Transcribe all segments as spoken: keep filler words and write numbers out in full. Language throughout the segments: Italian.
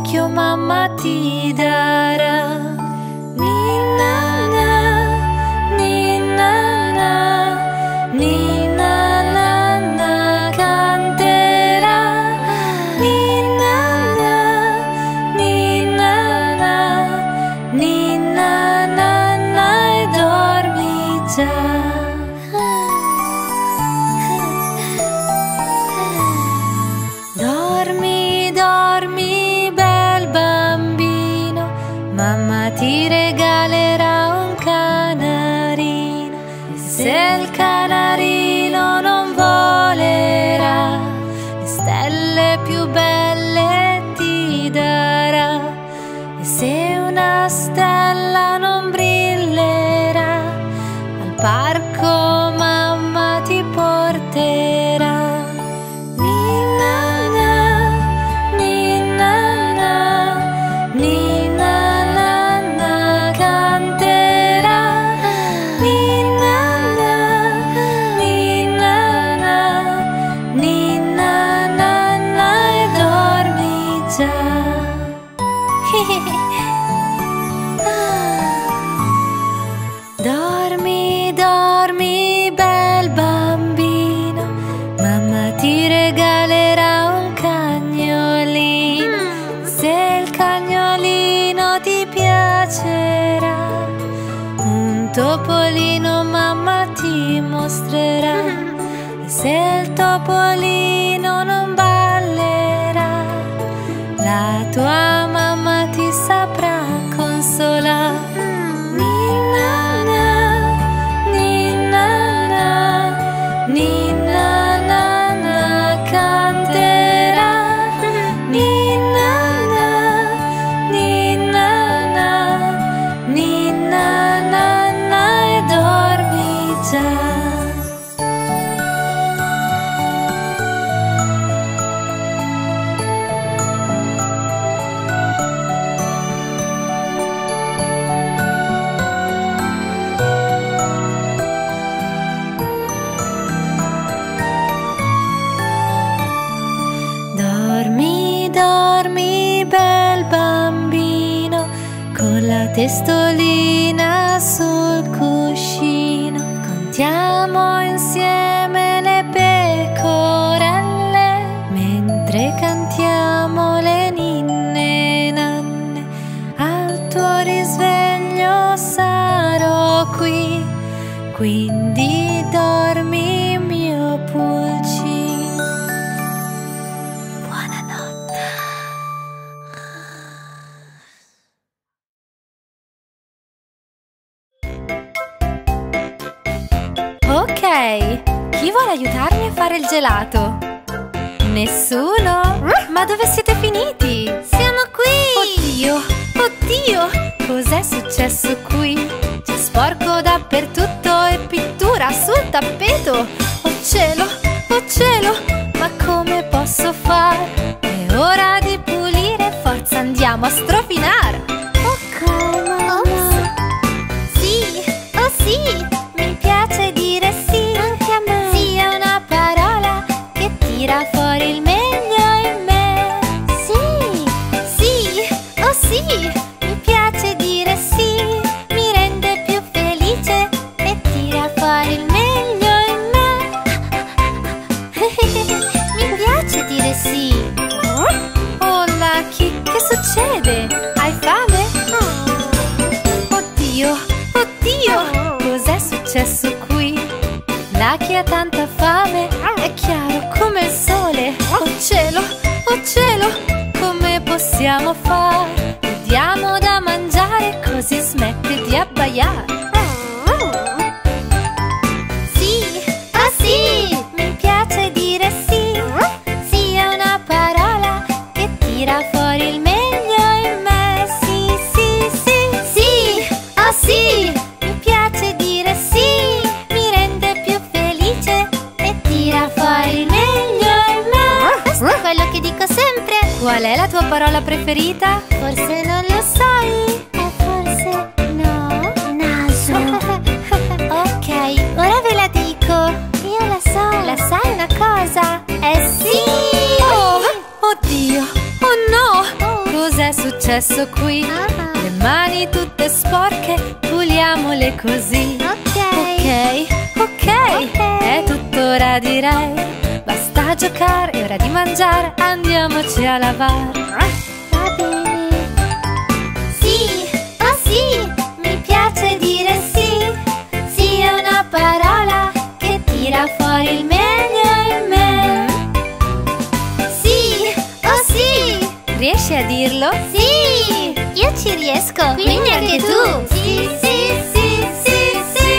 occhio mamma ti darà. Ninna na, ninna na, ninna na na canterà. Ninna na, ninna na, ninna na na e dormi già. Dormi, dormi, bel bambino, mamma ti regalerà un canarino. E se il canarino non volerà, le stelle più belle ti darà. E se una stella non brillerà, al parco mamma ti porterà. Dormi, dormi, bel bambino, mamma ti regalerà un cagnolino. Se il cagnolino ti piacerà, un topolino mamma ti mostrerà. E se il topolino non ballerà, la tua mamma ti saprà consolare. Ninna na, ninna na, ninna na na canterà. Ninna na, ninna na, ninna na na e dormi già. Dormi, dormi, bel bambino, con la testolina sul cuscino. Contiamo insieme le pecorelle, mentre cantiamo le ninne nanne. Al tuo risveglio sarò qui, quindi dormi mio pulcino. Ok, chi vuole aiutarmi a fare il gelato? Nessuno? Ma dove siete finiti? Siamo qui! Oddio, oddio, cos'è successo qui? C'è sporco dappertutto e pittura sul tappeto. Oh cielo, oh cielo, ma come posso fare? È ora di pulire, forza andiamo a strofinare. Ok, mamma. Sì, oh sì, mi piace dire sì. Anche a me. Sì è una parola che tira fuori il meglio in me. Sì, Sì, oh sì, mi piace dire sì. Mi rende più felice e tira fuori il meglio in me. Mi piace dire sì. oh Lucky, che succede? Hai fame? Oddio, oddio, cos'è successo qui? Lucky ha tanta fame, è chiaro come il sole. Oh cielo, oh cielo, come possiamo fare? Gli diamo da mangiare così smette di abbaiare. Sì, oh sì, mi piace dire sì. Sì è una parola che tira fuori il meglio in me. Sì, sì, sì, sì, oh sì, mi piace dire sì. Mi rende più felice e tira fuori il meglio in me. Questo è quello che dico sempre. Qual è la tua parola preferita? Forse non lo sai. E forse no. Naso. Ok, ora ve la dico. Io la so. La sai una cosa? Eh sì! Oh, oddio, oh no! Oh. Cos'è successo qui? Le mani tutte sporche, puliamole così. Ok. Ok, ok, è tutto ora direi. Basta giocare, è ora di mangiare, andiamoci a lavare. Va bene. Sì, oh sì, mi piace dire sì. Sì è una parola che tira fuori il meglio in me. Sì, oh sì. Riesci a dirlo? Sì, io ci riesco. Quindi anche tu. Sì, sì, sì, sì, sì.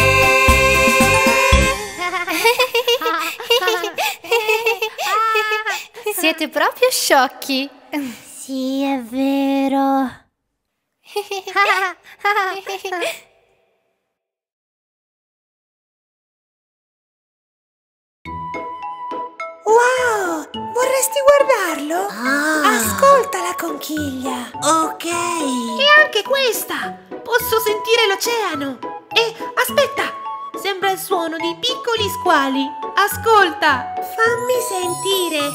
Siete proprio sciocchi. Sì, è vero. Wow! Vorresti guardarlo? Ah. Ascolta la conchiglia. Ok. E anche questa! Posso sentire l'oceano. E aspetta! Sembra il suono di piccoli squali. Ascolta! Fammi sentire.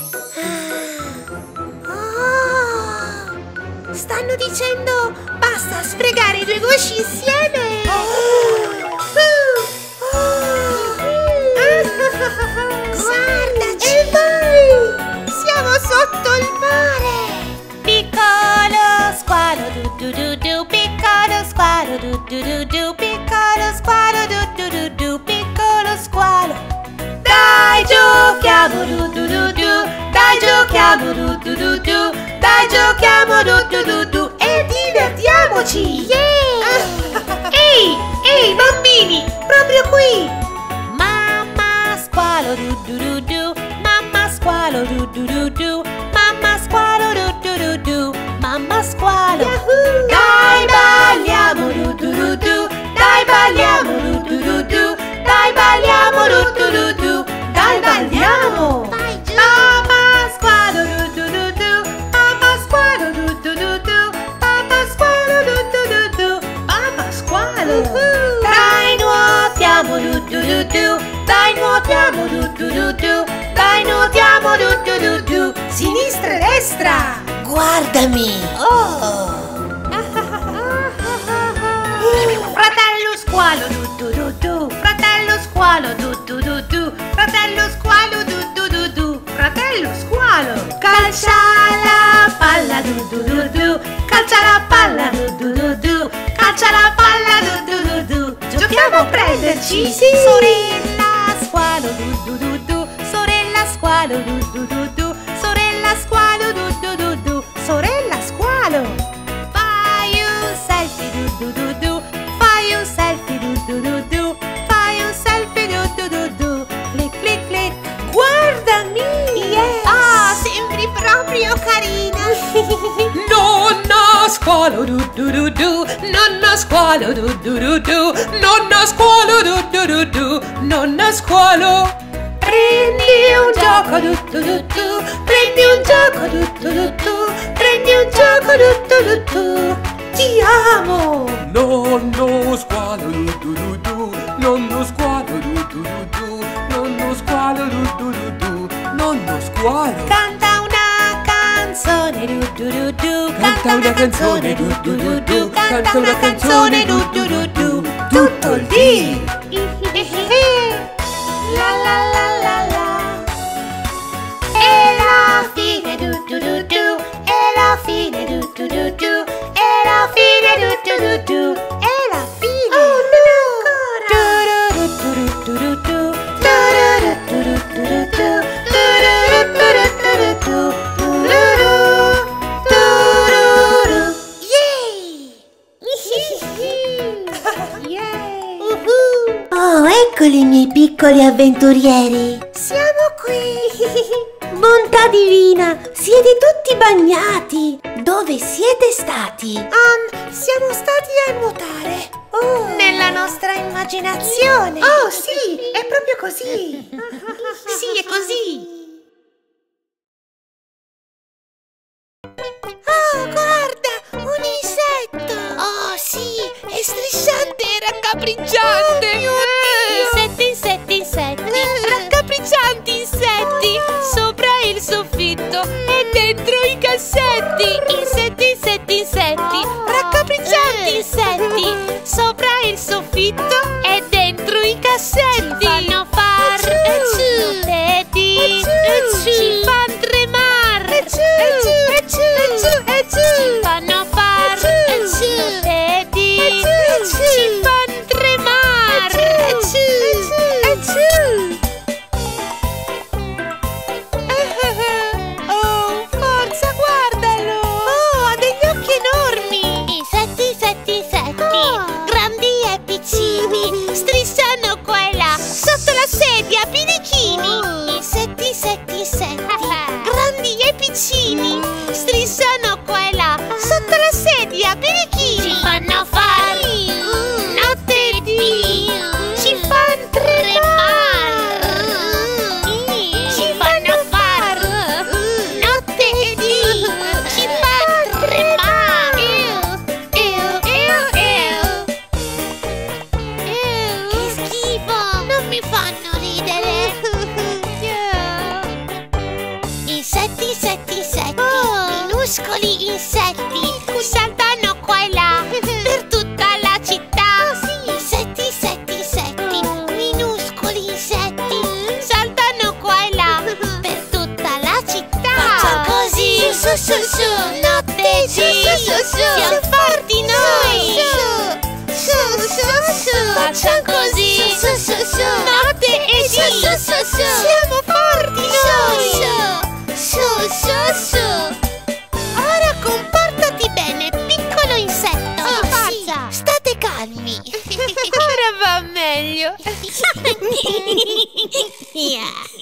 Ah. Oh. Stanno dicendo basta sfregare i due gusci insieme. Oh. Oh. Guardaci! E poi siamo sotto il mare! Piccolo squalo du du du du, piccolo squalo du du du du, piccolo squalo du du du du, piccolo squalo. Dai giochiamo du du du du, dai giochiamo du du du du, dai giochiamo du du du du e divertiamoci! Yeah! Ehi, ehi bambini, proprio qui! Mamma squalo du du du du, mamma squalo du du du du, mamma squalo du du du du, mamma squalo. Yahoo! Dai balliamo du du du du, dai balliamo du du du du, dai balliamo du du du du, dai balliamo. Mamma squalo du du du du, mamma squalo du du du du, mamma squalo du du du du, mamma squalo. Dai nuotiamo du du du du, dai nuotiamo du du du du, dai nuotiamo du du du du, sinistra e destra. Guardami. Oh. Fratello squalo du du du du, fratello squalo du du du du, fratello squalo du du du du, fratello squalo. Calcia la palla du du du du, calcia la palla du du du du, calcia la palla du du du du. Giochiamo a prenderci, sì. Sorella squalo du du du du, sorella squalo du du du du, sorella squalo du du du du, sorella squalo. Fai un selfie du du du du, fai un selfie du du du du, fai un selfie du du du du, clic clic clic. Guardami! Yes. Ah, sembri proprio carina. Nonna squalo du du du du, nonna squalo du du du du, nonna squalo du du du du, nonna squalo. Prendi un gioco du du du du, prendi un gioco du du du du, prendi un gioco du du du du. Ti amo! Nonno squalo du du du du, nonno squalo du du du du, nonno squalo du du du du, nonno squalo. Canta una canzone du du du du, Canta una canzone du du du du, canta una canzone du du du du, tutto il dì. La la la la la. E la fine du du du du, e la fine du du du du, e la fine du du du du, e la fine. Oh no! Du du du du du du, du du du du du du, du du du du du du, du du du. Yay! Yay! Oh, eccoli i miei piccoli avventurieri. Siamo qui! Bontà divina, siete tutti bagnati. Dove siete stati? Um, siamo stati a nuotare. Oh. Nella nostra immaginazione. Oh, sì, è proprio così. Sì, è così. Oh, guarda, un insetto. Oh, sì, è strisciante e raccapricciante. Oh, mio Dio. Insetti, insetti, insetti, raccapriccianti insetti, sopra il soffitto e dentro i cassetti. Insetti, insetti, pulcini strisciano qua e là sotto la sedia, birichini ci fanno fare notte di, ci fanno tremare, ci fanno fare notte di, ci fanno tremare. Ew, ew, ew. Che schifo, non mi fanno ridere. Insetti, insetti, insetti, minuscoli insetti, saltano qua e là per tutta la città. Insetti, insetti, insetti, minuscoli insetti, saltano qua e là per tutta la città. Facciamo così, su su su, notte di, siamo forti noi. Su su su, facciamo così, su su su, notte e di, siamo forti noi. Su, su, su. Ora comportati bene, piccolo insetto. Oh, forza. Sì, state calmi. Ora va meglio. Yeah.